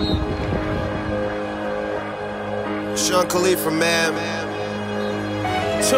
Sean Khalifa, man. 2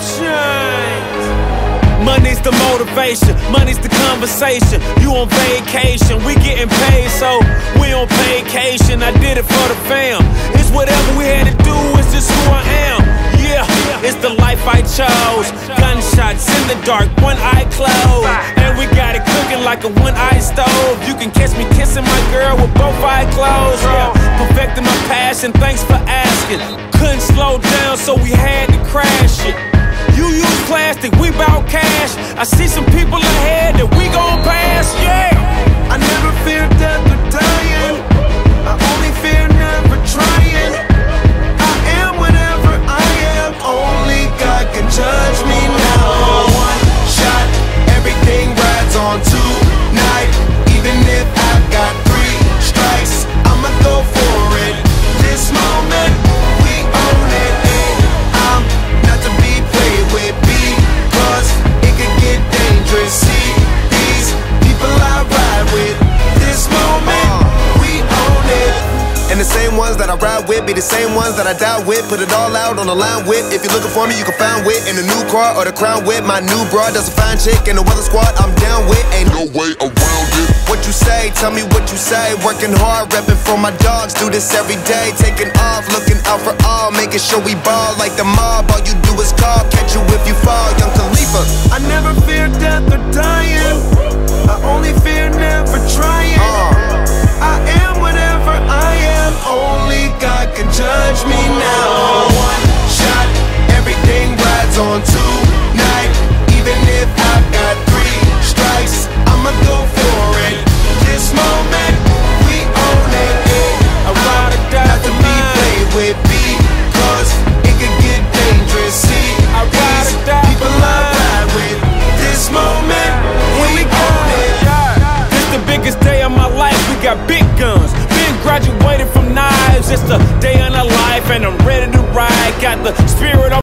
Chainz. Money's the motivation, money's the conversation. You on vacation, we getting paid, so we on vacation. I did it for the fam. It's whatever we had to do, it's just who I am. Yeah, it's the life I chose. Gunshots in the dark, one eye closed, and we got it cooking like a one-eye stove. You can catch me kissing my girl with both eyes closed. Yeah, perfecting my passion, thanks for asking. Couldn't slow down, so we had to crash it. You use plastic, we bout cash. I see some people ahead that we gon' pass, yeah. I never fear death or dying. I only fear never trying. I am whatever I am. Only God can judge me now. One shot, everything rides on tonight. Even if I've got 3 strikes, I'ma go for it. This moment, we own it. And I'm not to be played with, because it could get dangerous. See these people I ride with. This moment, we own it. And the same ones that I ride with be the same ones that I die with. Put it all out on the line with. If you're looking for me, you can find wit in the new car or the crown with. My new broad, that's a fine chick, and the weather squad I'm down with. Ain't no way around it. What you say, tell me what you say. Working hard, repping for my dogs. Do this every day, taking off, looking out for all, making sure we ball like the mob. All you do is call, catch you if you fall. Young Khalifa. I never fear death or dying. I only fear never trying. I am whatever I am. Only God can judge me now. One shot, everything rides on tonight. Even if I've got 3 strikes, I'ma go for it. This moment, we own it. I ride or die not to for be mine. played with, because it could get dangerous. See, I ride or die people for I mine. ride with. This moment, we own it. This the biggest day of my life, we got big guns. Been graduated from knives, it's the day of our life, and I'm ready to ride. Got the spirit of